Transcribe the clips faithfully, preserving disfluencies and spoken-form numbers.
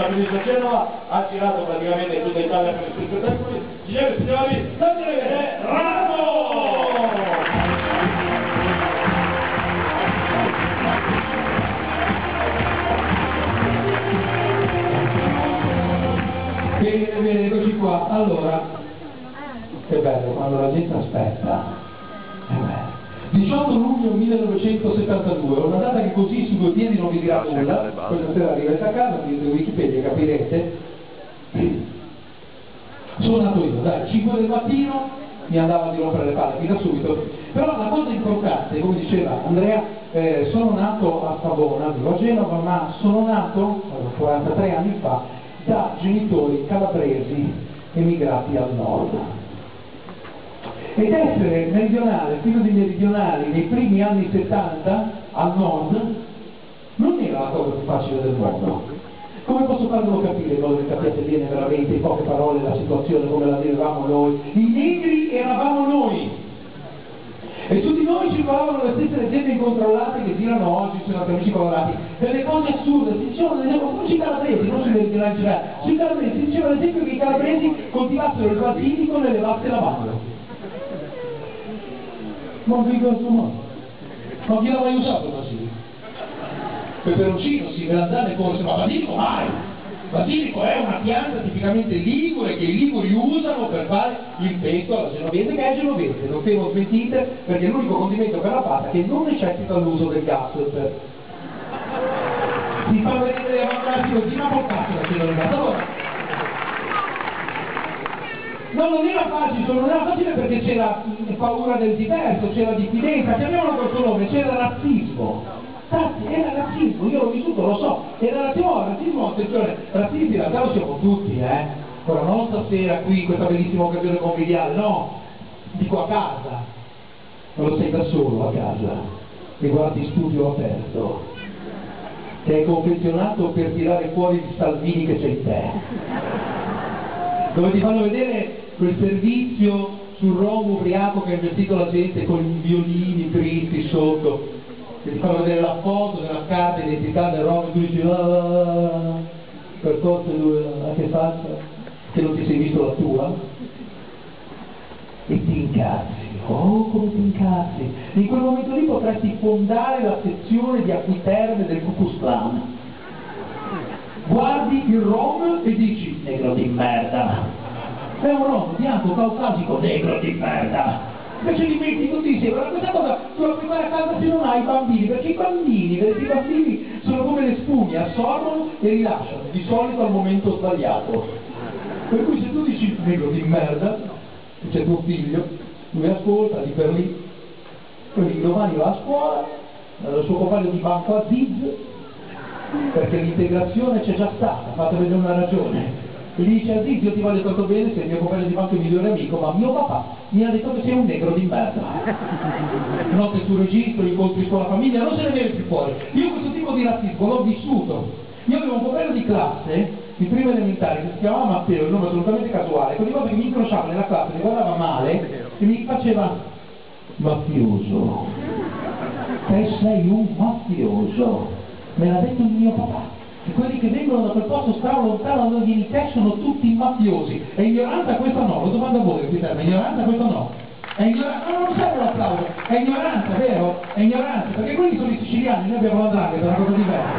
la ministra Genova, ha girato praticamente tutta Italia per i spettacoli. Signore e signori, Daniele Ramo! Bene, bene, eccoci qua. Allora, che bello, quando la gente aspetta. È bello. diciotto luglio millenovecentosettantadue, una data che così su due piedi non vi dirà nulla, questa sera arrivate a casa, vedete Wikipedia, capirete. Sono nato io, dai, cinque del mattino, mi andava di rompere le palle fino da subito, però la cosa importante, come diceva Andrea, eh, sono nato a Savona, vivo a Genova, ma sono nato quarantatré anni fa da genitori calabresi emigrati al nord. Ed essere meridionale, figlio di meridionali nei primi anni settanta al nord non era la cosa più facile del mondo. Come posso farvelo capire in modo che capiate bene veramente in poche parole la situazione come la vivevamo noi? I negri eravamo noi! E su di noi circolavano le stesse leggende incontrollate che girano oggi sui nostri amici colorati, delle cose assurde, si dicevano delle cose sui calabresi, non sui meridionali generali, sui calabresi si diceva ad esempio che i calabresi coltivassero il basilico nelle vacche lavandole. Non vi ricordo mai. Ma chi l'ha mai usato il basilico? Peperoncino, sì, melanzane forse, ma basilico mai! Basilico è una pianta tipicamente ligure che i liguri usano per fare il pesto alla genovese, che è genovese, non temo smentite, perché è l'unico condimento per la pasta che non necessita l'uso del gas. Per... Si fa vedere le avanzate così, ma portate la genovese. Allora, no, non era facile, non era facile perché c'era paura del diverso, c'era diffidenza, chiamiamolo col suo nome, c'era razzismo. Era razzismo, io l'ho vissuto, lo so, era razzismo, razzismo, attenzione, razzisti in realtà lo siamo tutti, eh? Ora non stasera qui in questa bellissima occasione conviviale, no, dico a casa, non lo sei da solo a casa, e guardi Studio Aperto, che è confezionato per tirare fuori gli Salvini che c'è in te, dove ti fanno vedere quel servizio sul rom ubriaco che ha investito la gente con i violini tristi sotto, che ti fanno vedere la foto della carta d'identità del rom e tu dici ah, per forza lui a che faccia che non ti sei visto la tua e ti incazzi, oh come ti incazzi, in quel momento lì potresti fondare la sezione di Acquiterme del Ku Klux Klan, guardi il rom e dici negro di merda, è un rom bianco caucasico negro di merda. Invece li metti tutti insieme, ma questa cosa tu la puoi fare a casa se non hai i bambini, perché i bambini, i bambini sono come le spugne, assorbono e rilasciano, di solito al momento sbagliato. Per cui se tu dici negro di merda, c'è tuo figlio, lui ascolta di per lì, poi domani va a scuola, dal suo compagno di banco a Ziz, perché l'integrazione c'è già stata, fate vedere una ragione. E gli dice a Ziz, io ti voglio tanto bene, sei il mio compagno di banco e migliore amico, ma mio papà mi ha detto che sei un negro di merda. Notte sul registro, incontri con la famiglia, non se ne viene più fuori. Io questo tipo di razzismo l'ho vissuto. Io avevo un compagno di classe, in prima elementare, che si chiamava Matteo, il nome assolutamente casuale, che ogni volta che mi incrociava nella classe, mi guardava male e mi faceva mafioso. Te sei un mafioso. Me l'ha detto il mio papà. E quelli che vengono da quel posto strano lontano dove vieni te sono tutti mafiosi. È ignoranza questa no, lo domando a voi, Peter, è ignoranza questa no. È ignoranza, no, non serve l'applauso, è ignoranza, vero? È ignoranza, perché quelli sono i siciliani, noi abbiamo la Draghi, è una cosa diversa.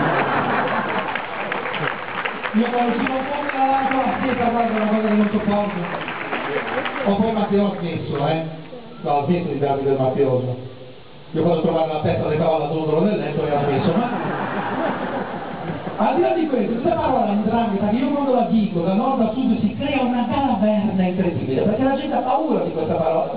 Io quando si confonde la lampada la seta, guarda, è una cosa che non sopporto. O poi Matteo ha smesso, eh? No, ha smesso di darmi del mafioso. Io quando trovare la testa del cavallo a dondolo nel letto e ha smesso, ma... Al di là di questo, questa parola indrangheta, che io quando la dico da nord a sud si crea una caverna incredibile, perché la gente ha paura di questa parola.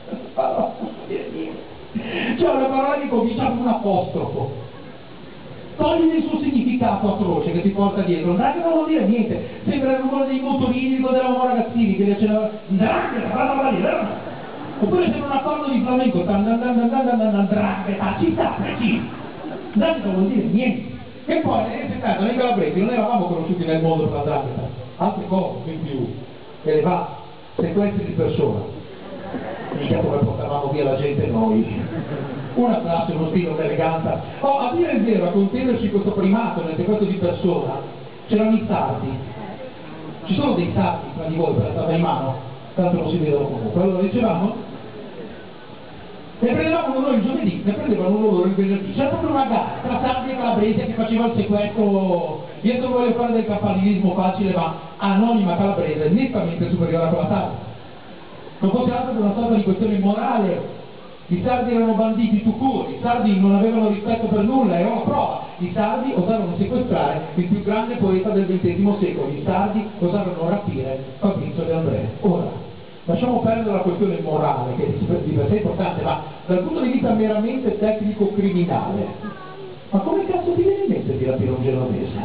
C'è una parola che comincia con un apostrofo. Togli il suo significato atroce che ti porta dietro. Ndrangheta non vuol dire niente, sembra il rumore dei motorini quando eravamo ragazzini, che piaceva Ndrangheta, oppure sembra un accordo di flamenco, Ndrangheta, ci sta, preciso. Ndrangheta non vuol dire niente. E poi negli anni settanta noi calabresi non eravamo conosciuti nel mondo per la Drangeta, altre cose in più, elevate, sequenze di persona, mica come portavamo via la gente noi, una classe, uno stile, un'eleganza. Oh, a dire il vero, a contenderci questo primato nel sequestro di persona, c'erano i sardi. Ci sono dei sardi tra di voi per la tavola in mano? Tanto non si vedono comunque. Allora dicevamo, ne prendevamo uno il giovedì, ne prendevano uno loro il venerdì. C'era proprio una gara tra sardi e calabrese che faceva il sequestro. Io non voglio fare del campanilismo facile, ma anonima calabrese, nettamente superiore a quella sarda. Non fosse altro che una sorta di questione morale. I sardi erano banditi tout court, i sardi non avevano rispetto per nulla, e ho la prova. I sardi osarono sequestrare il più grande poeta del ventesimo secolo, i sardi osarono rapire Fabrizio De André. Ora, lasciamo perdere la questione morale, che di per sé è importante, ma dal punto di vista meramente tecnico-criminale, ma come cazzo ti viene in mente di rapire un genovese?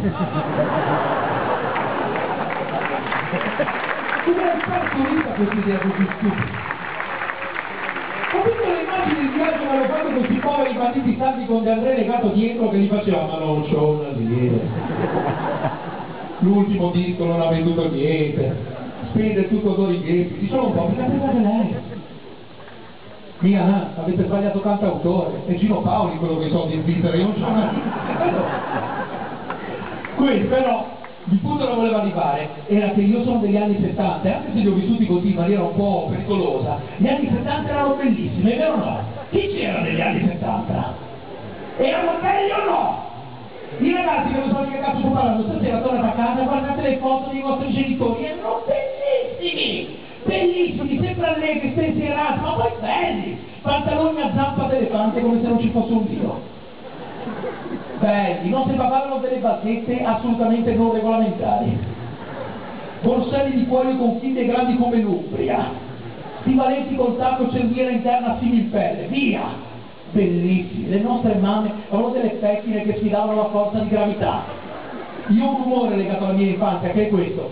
Come hai partorito questa idea così stupida? Ho visto le immagini del viaggio che hanno fatto questi poveri banditi sardi con De André legato dietro che gli faceva ma non c'ho una lira. L'ultimo disco non ha venduto niente, spende tutto Dorichetti, diciamo un po', perché ha preso lei. Mia, no, avete sbagliato cantautore, è Gino Paoli quello che so di Svizzera, io non c'ho una lira. Quindi però il punto che voleva arrivare era che io sono degli anni settanta, e anche se li ho vissuti così in maniera un po' pericolosa, gli anni settanta erano bellissimi, è vero o no? Chi c'era negli anni settanta? Erano belli o no? I ragazzi che non so di che cazzo sto parlando, stasera tornate a casa, guardate le foto dei vostri genitori, erano bellissimi! Bellissimi, sempre allegri, spensierati, ma poi belli! Pantaloni a zampa d'elefante come se non ci fosse un Dio. Belli, non sembravano delle bazzette assolutamente non regolamentari. Borselli di cuoio con finte grandi come l'Umbria, stivalenti col tacco cerniera interna similpelle, via! Bellissimi, le nostre mamme avevano delle pettine che sfidavano la forza di gravità. Io ho un rumore legato alla mia infanzia che è questo.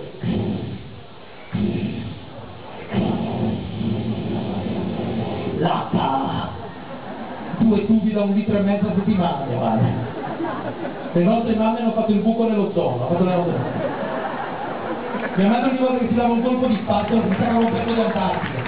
Latta! Due tubi da un litro e mezzo a settimana, mia madre. Le nostre mamme hanno fatto il buco nell'ozono, hanno fatto nell'ozono. Mia madre ogni volta che si dava un colpo di spazio mi stava un pezzo di Antartide.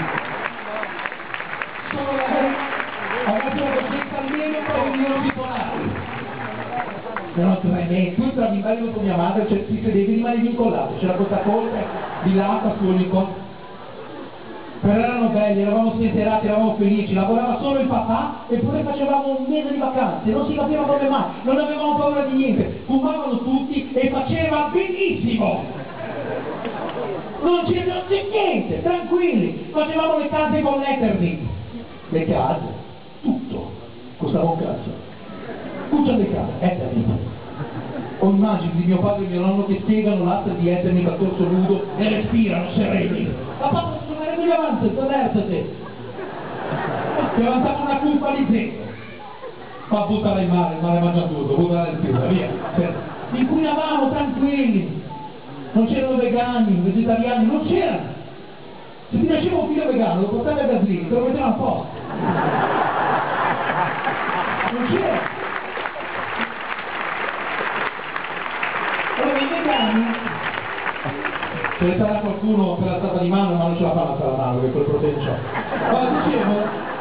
Solo lei ha fatto la coscienza almeno per venire bipolari. Erano tremendi, tu entravi in bagno con mia madre, cioè, ti sedevi rimani vincolato, c'era questa colpa di latta suonico. Però erano belli, eravamo spensierati, eravamo felici, lavorava solo il papà eppure facevamo un mese di vacanze, non si capiva come mai, non avevamo paura di niente, fumavano tutti e faceva benissimo! Non c'è, non c'è niente, tranquilli, facevamo le case con l'Ethernet, le case, tutto, costava un cazzo, cuccia le case, Ethernet. Ho immagini di mio padre e mio nonno che spiegano l'asta di Ethernet a torso nudo e respirano sereni. Papà, di avanti, traversate! Ti avanzava una curva di zecco. Ma buttala in mare, il mare mangia tutto, buttala nel fiume, via. Inquinavamo tranquilli. Non c'erano vegani, vegetariani, non c'erano. Se ti nasceva un figlio vegano, lo portavi a Gaslini, te lo metteva a posto. Non c'era. Allora i vegani, ce ne sarà qualcuno per l'alzata di mano, ma non ce la fa l'alzata la mano, che quel protegge ciò. Allora dicevo,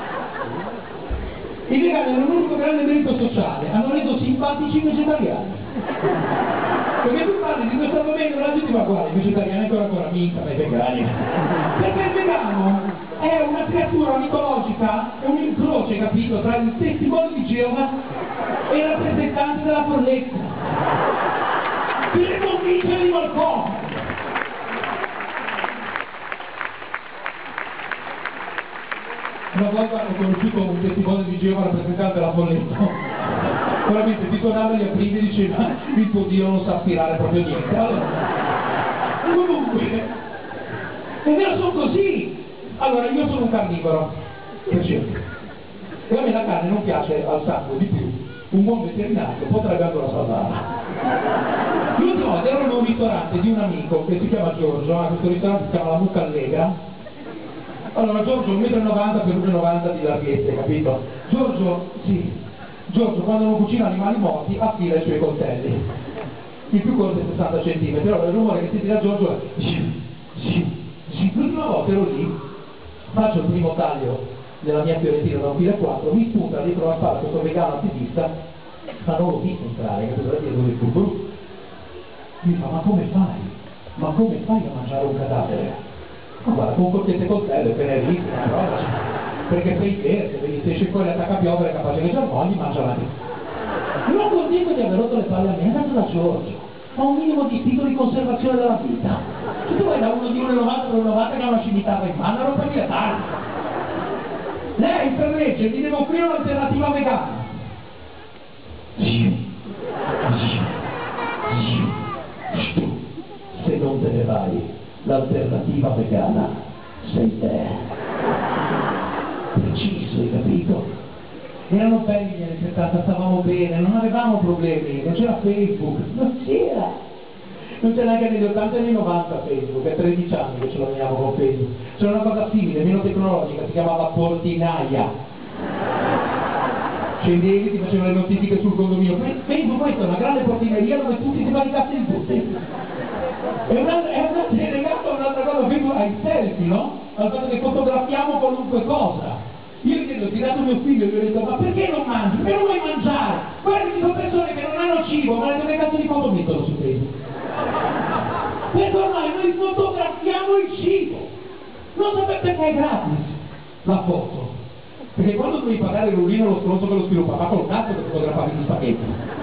i vegani hanno un unico grande merito sociale, hanno reso simpatici i vegetariani. Perché tu parli di questo argomento e la gente va guarda, i vegetariani ancora ancora minca, ma i vegani. Perché il vegano è una creatura mitologica, è un incrocio, capito, tra il testimone di Geova e il rappresentante della folletta. Per convincere di qualcosa. Una volta ho conosciuto un testimone di Geova rappresentante della folletta. Veramente ti tornava gli apriti e diceva il tuo Dio non sa aspirare proprio niente. Allora, comunque, è vero, sono così. Allora, io sono un carnivoro, per esempio, e a me la carne non piace al sangue di più. Un buon veterinario potrebbe ancora salvarla. L'ultima volta ero in un ristorante di un amico che si chiama Giorgio, a questo ristorante si chiama La Mucca Allegra. Allora, Giorgio un metro e novanta per uno e novanta di larghezza, capito? Giorgio, sì. Giorgio quando non cucina animali morti affila i suoi coltelli, il più corto è sessanta centimetri, allora il rumore che si tira a Giorgio è sì, sì, sì. L'ultima volta ero lì, faccio il primo taglio della mia fiorentina da un filo e quattro, mi spunta dietro la spalla questo vegano attivista, ma non l'ho visto entrare, che cosa dire dove fu brutto. Mi fa, ma come fai? Ma come fai a mangiare un cadavere? Ma guarda, con forchette e coltello, che ne ridi, una roba, perché sei verde, vedi, se esce fuori attacca a piovere, capace che germogli, mangia la vita. Non contento di aver rotto le palle a me, è andato da Giorgio. Ma un minimo di istinto di conservazione della vita. Se tu vai da uno di uno virgola novanta per uno virgola novanta che ha una scimitarra in mano, non puoi dire tardi. Lei per legge mi deve offrire un'alternativa vegana. Se non te ne vai, l'alternativa vegana sei te. Preciso, hai capito? Erano belli gli anni settanta, stavamo bene, non avevamo problemi, non c'era Facebook, non c'era. Non c'era neanche negli ottanta e negli novanta Facebook, è tredici anni che ce l'abbiamo con Facebook. C'era una cosa simile, meno tecnologica, si chiamava portinaia. Scendevi, ti facevano le notifiche sul condominio. Facebook questa è una grande portineria dove tutti si fanno i cazzi di tutti. È, una, è, una, è legato a un'altra cosa, Facebook ai selfie, no? Al fatto che fotografiamo qualunque cosa. Io gli ho tirato mio figlio e gli ho detto, ma perché non mangi? Perché non vuoi mangiare? Guarda, ci sono persone che non hanno cibo, ma le dove cazzo di foto mettono su Facebook? Perché ormai noi fotografiamo il cibo. Non sapete perché è gratis la foto. Perché quando devi pagare l'urino allo stronzo che lo sviluppa, ma col cazzo che fotografavi gli spaghetti.